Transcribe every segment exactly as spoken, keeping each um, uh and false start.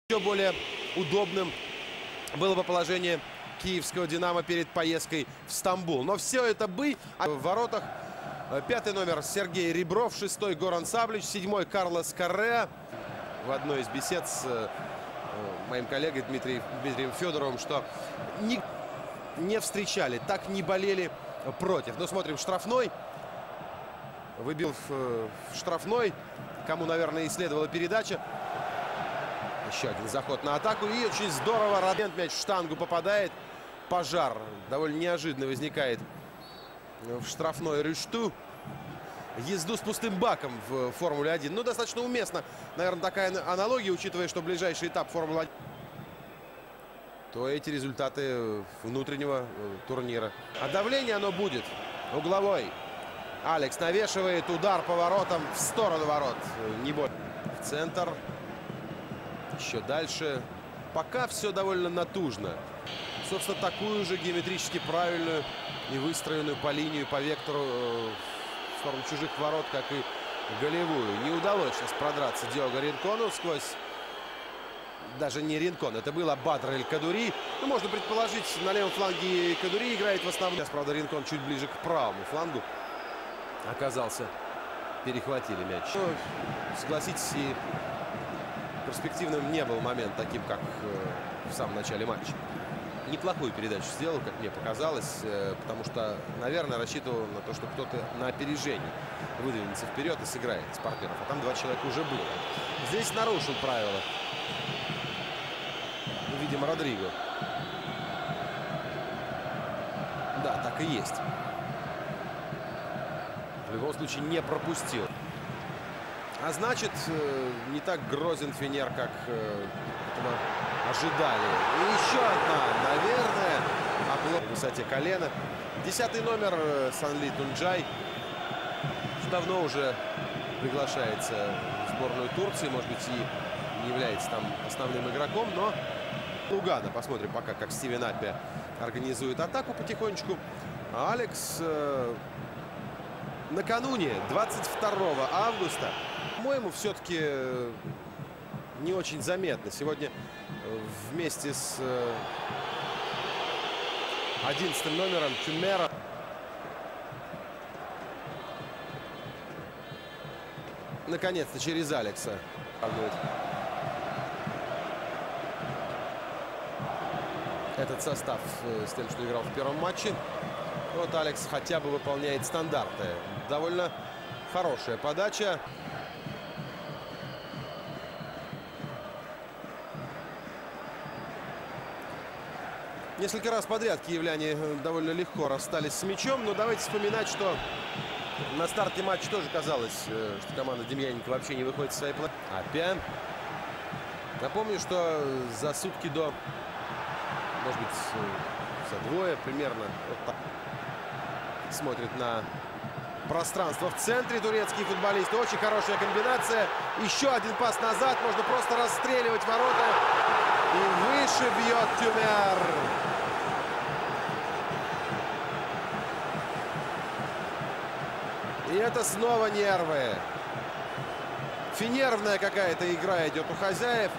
Еще более удобным было бы положение киевского «Динамо» перед поездкой в Стамбул. Но все это бы в воротах. Пятый номер Сергей Ребров, шестой Горан Саблич, седьмой Карлос Корреа. В одной из бесед с э, моим коллегой Дмитрием, Дмитрием Федоровым, что не, не встречали, так не болели против. Но смотрим, штрафной. Выбил в, в штрафной, кому, наверное, и следовала передача. Еще один заход на атаку. И очень здорово. Родент мяч в штангу попадает. Пожар довольно неожиданно возникает в штрафной Рюшту. Езду с пустым баком в Формуле один. Ну, достаточно уместно, наверное, такая аналогия, учитывая, что ближайший этап Формулы один, то эти результаты внутреннего турнира. А давление оно будет. Угловой. Алекс навешивает. Удар поворотом в сторону ворот. Не более. В центр. Еще дальше. Пока все довольно натужно. Собственно, такую же геометрически правильную и выстроенную по линию, по вектору э, в сторону чужих ворот, как и голевую. Не удалось сейчас продраться Диого Ринкону сквозь... Даже не Ринкон, это было Бадр Эль-Кадури. Ну, можно предположить, на левом фланге Кадури играет в основном. Сейчас, правда, Ринкон чуть ближе к правому флангу оказался. Перехватили мяч. Ну, согласитесь, и перспективным не был момент таким, как э, в самом начале матча. Неплохую передачу сделал, как мне показалось, э, потому что, наверное, рассчитывал на то, что кто-то на опережении выдвинется вперед и сыграет с партнеров. А там два человека уже было. Здесь нарушил правила. Видимо, Родриго. Да, так и есть. В любом случае не пропустил. А значит, не так грозен Фенер, как этого ожидали. И еще одна, наверное, оплот в высоте колена. Десятый номер Санли Тунджай. Давно уже приглашается в сборную Турции. Может быть, и не является там основным игроком, но Лугана. Посмотрим пока, как Стивен Аппи организует атаку потихонечку. А Алекс э, накануне, двадцать второго августа, по-моему, все-таки не очень заметно. Сегодня вместе с одиннадцатым номером Чумера наконец-то через Алекса. Этот состав с тем, что играл в первом матче. Вот Алекс хотя бы выполняет стандарты. Довольно хорошая подача. Несколько раз подряд киевляне довольно легко расстались с мячом. Но давайте вспоминать, что на старте матча тоже казалось, что команда Демьяненко вообще не выходит из своей планы. Опять. Напомню, что за сутки до, может быть, за двое примерно, вот так смотрит на пространство в центре турецкие футболисты. Очень хорошая комбинация. Еще один пас назад. Можно просто расстреливать ворота. И выше бьет Тюмер. И это снова нервы. Финервная какая-то игра идет у хозяев.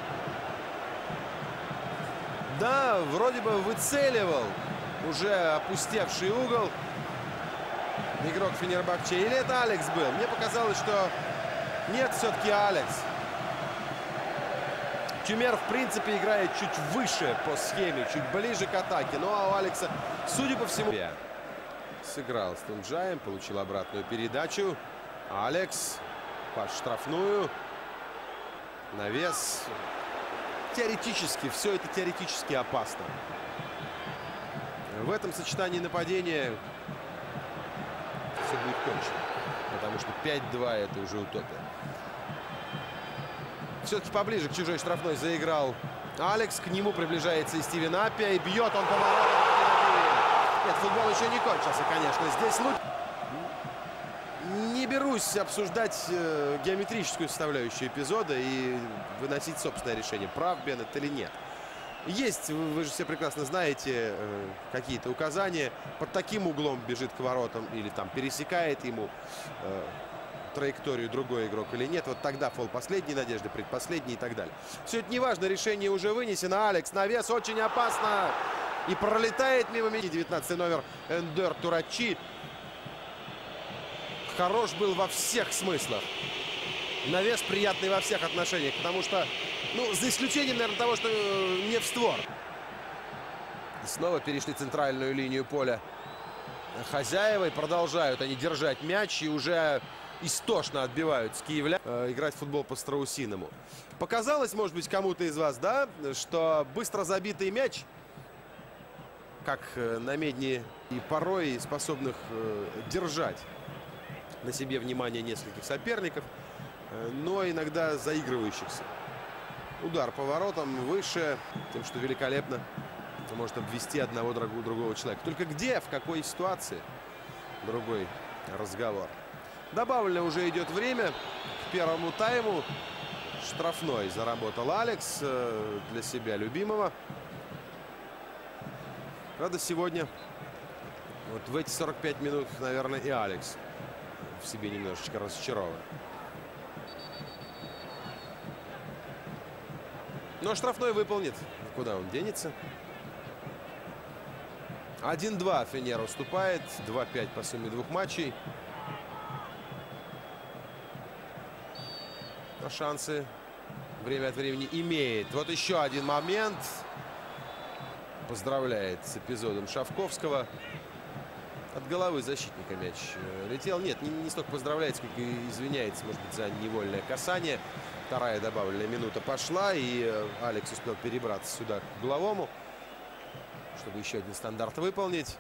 Да, вроде бы выцеливал уже опустевший угол игрок Фенербахче. Или это Алекс был? Мне показалось, что нет, все-таки Алекс. Тюмер, в принципе, играет чуть выше по схеме, чуть ближе к атаке. Ну, а у Алекса, судя по всему, сыграл с Тунджаем, получил обратную передачу. Алекс под штрафную. Навес. Теоретически, все это теоретически опасно. В этом сочетании нападения все будет кончено. Потому что пять-два это уже утопия. Все-таки поближе к чужой штрафной заиграл Алекс. К нему приближается и Стивен Аппи. И бьет он поворотом. Нет, футбол еще не кончился, конечно. Здесь лучше. Не берусь обсуждать э, геометрическую составляющую эпизода и выносить собственное решение, прав Беннет или нет. Есть, вы, вы же все прекрасно знаете, э, какие-то указания. Под таким углом бежит к воротам или там пересекает ему. Э, траекторию другой игрок или нет. Вот тогда фол последней надежды, предпоследней и так далее. Все это неважно, решение уже вынесено. Алекс навес, очень опасно. И пролетает мимо меня. девятнадцатый номер Эндер Турачи. Хорош был во всех смыслах. Навес приятный во всех отношениях. Потому что, ну, за исключением, наверное, того, что не в створ. И снова перешли центральную линию поля хозяева. И продолжают они держать мяч. И уже истошно отбивают с киевлян. Э, играть в футбол по-страусиному. Показалось, может быть, кому-то из вас, да, что быстро забитый мяч, как на медне, и порой способных э, держать на себе внимание нескольких соперников, э, но иногда заигрывающихся. Удар по воротам выше, тем, что великолепно может обвести одного другого человека. Только где, в какой ситуации, другой разговор. Добавлено уже идет время к первому тайму. Штрафной заработал Алекс э, для себя любимого. Правда, сегодня, вот в эти сорок пять минут, наверное, и Алекс в себе немножечко разочарован. Но штрафной выполнит. Куда он денется? один-два Фенер уступает. два-пять по сумме двух матчей. Но шансы время от времени имеет. Вот еще один момент. Поздравляет с эпизодом Шавковского. От головы защитника мяч летел. Нет, не, не столько поздравляет, сколько извиняется, может быть, за невольное касание. Вторая добавленная минута пошла, и Алекс успел перебраться сюда к угловому, чтобы еще один стандарт выполнить.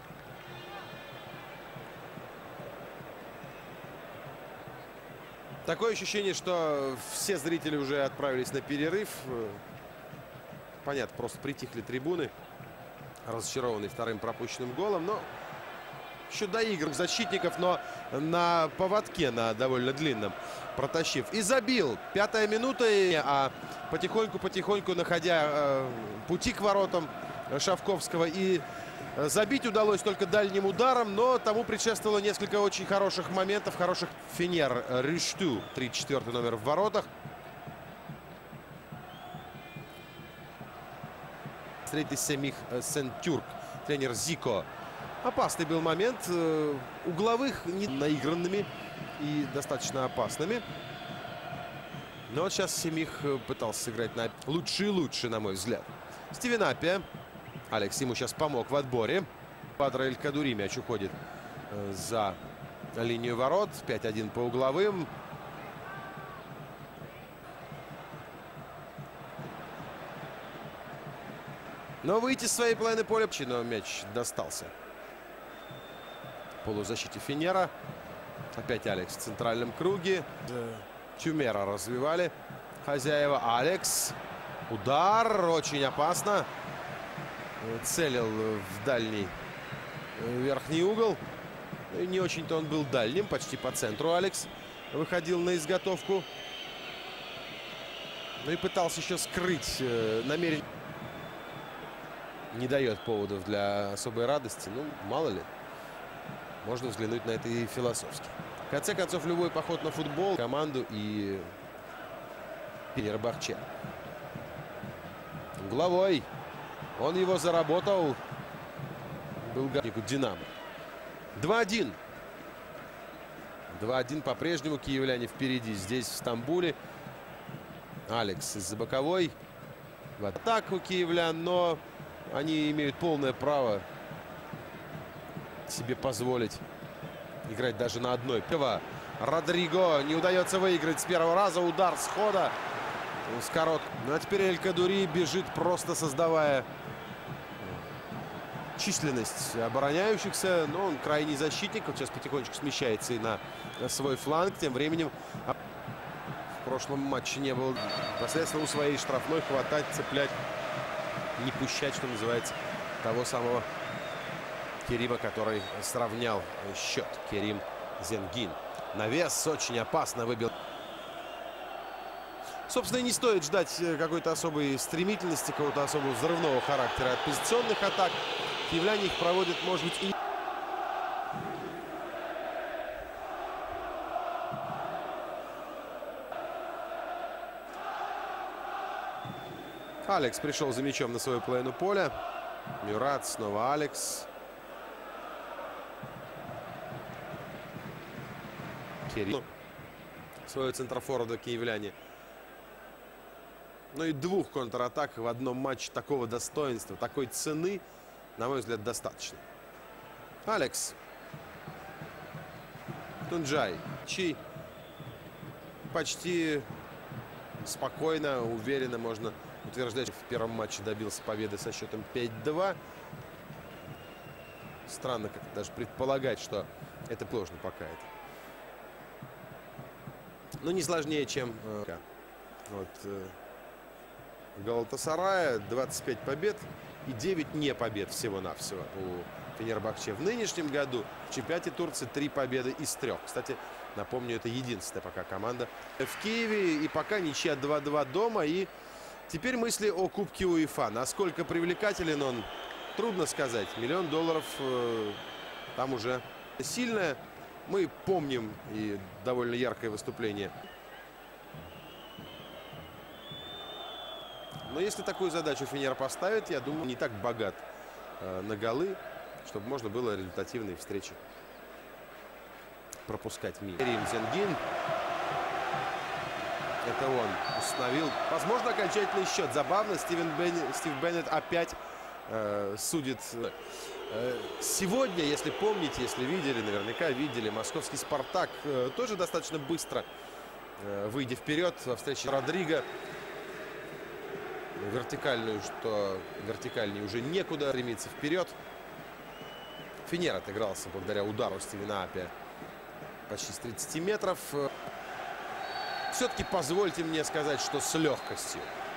Такое ощущение, что все зрители уже отправились на перерыв. Понятно, просто притихли трибуны, разочарованные вторым пропущенным голом. Но еще доигрывал защитников, но на поводке, на довольно длинном, протащив. И забил. Пятая минута, а потихоньку-потихоньку, находя э, пути к воротам Шавковского. И забить удалось только дальним ударом, но тому предшествовало несколько очень хороших моментов. Хороших. Фенер Рюшту, тридцать четвёртый номер в воротах. Третий Семих Сен-Тюрк, тренер Зико. Опасный был момент. Угловых не наигранными и достаточно опасными. Но вот сейчас Семих пытался сыграть на лучше и лучше, на мой взгляд. Стивен Аппия. Алекс ему сейчас помог в отборе. Бадра Эль-Кадури мяч уходит за линию ворот. пять-один по угловым. Но выйти с своей половины поля, но мяч достался в полузащите Фенера. Опять Алекс в центральном круге. Тюмера развивали хозяева. Алекс. Удар. Очень опасно. Целил в дальний верхний угол. И не очень-то он был дальним. Почти по центру Алекс выходил на изготовку. Ну и пытался еще скрыть намерение. Не дает поводов для особой радости. Ну, мало ли. Можно взглянуть на это и философски. В конце концов, любой поход на футбол, команду и Фенербахче. Угловой. Он его заработал. Был гавнику Динамо. два-один. два-один по-прежнему. Киевляне впереди. Здесь, в Стамбуле. Алекс из-за боковой. В атаку киевлян, но они имеют полное право себе позволить играть даже на одной. Родриго не удается выиграть с первого раза. Удар с хода. С корот. Ну а теперь Эль-Кадури бежит, просто создавая численность обороняющихся. Но он крайний защитник. Он сейчас потихонечку смещается и на свой фланг. Тем временем в прошлом матче не было непосредственно у своей штрафной хватать, цеплять, не пущать, что называется, того самого Керима, который сравнял счет. Керим Зенгин. Навес очень опасно выбил. Собственно, и не стоит ждать какой-то особой стремительности, какого-то особого взрывного характера от позиционных атак. Киевляне их проводят, может быть, и... Алекс пришел за мячом на свою половину поля. Мюрат, снова Алекс. Кирилл. Своего центрофорварда киевляне. Ну и двух контратак в одном матче такого достоинства, такой цены, на мой взгляд, достаточно. Алекс. Тунджай. Чи. Почти спокойно, уверенно можно утверждать, что в первом матче добился победы со счетом пять-два. Странно как даже предполагать, что это сложно пока это. Но не сложнее, чем э, вот, э, Галатасарая. двадцать пять побед и девять не побед всего-навсего у Фенербахче. В нынешнем году в чемпионате Турции три победы из трех. Кстати, напомню, это единственная пока команда в Киеве. И пока ничья два-два дома. И теперь мысли о Кубке УЕФА. Насколько привлекателен он, трудно сказать. Миллион долларов э, там уже сильное. Мы помним и довольно яркое выступление. Но если такую задачу Фенер поставит, я думаю, не так богат э, на голы, чтобы можно было результативные встречи пропускать мимо. Рим Зенгин. Это он установил. Возможно, окончательный счет. Забавно, Стивен Бен... Стив Беннет опять э, судит. Э, сегодня, если помните, если видели, наверняка видели, московский «Спартак» э, тоже достаточно быстро, э, выйдя вперед во встрече Родриго. Вертикальную, что вертикальнее уже некуда, стремиться вперед. Фенер отыгрался благодаря удару Стивена Аппиа почти с тридцати метров. Все-таки позвольте мне сказать, что с легкостью.